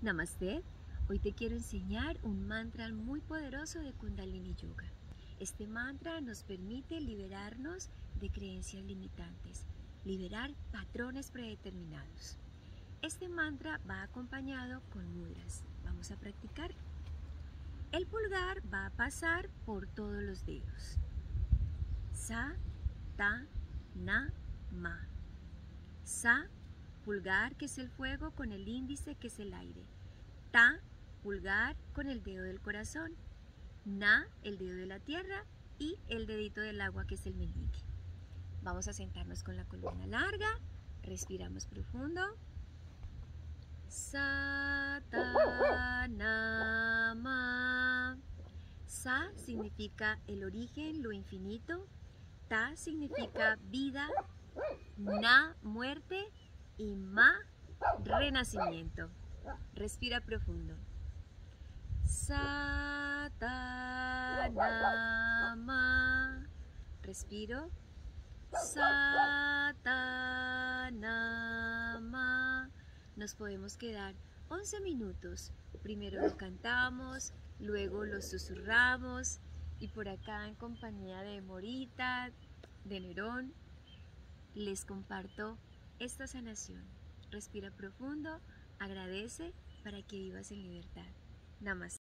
Namaste. Hoy te quiero enseñar un mantra muy poderoso de Kundalini Yoga. Este mantra nos permite liberarnos de creencias limitantes, liberar patrones predeterminados. Este mantra va acompañado con mudras. Vamos a practicar. El pulgar va a pasar por todos los dedos. Sa, ta, na, ma. Sa, pulgar, que es el fuego, con el índice, que es el aire. Ta, pulgar, con el dedo del corazón. Na, el dedo de la tierra, y el dedito del agua, que es el meñique. Vamos a sentarnos con la columna larga. Respiramos profundo. Sa, ta, na, ma. Sa significa el origen, lo infinito. Ta significa vida. Na, muerte. Y ma, renacimiento. Respira profundo. Sa, ta, na, ma. Respiro. Sa, ta, na, ma. Nos podemos quedar 11 minutos. Primero lo cantamos, luego lo susurramos, y por acá, en compañía de Morita, de Nerón, les comparto esta sanación. Respira profundo, agradece para que vivas en libertad. Namaste.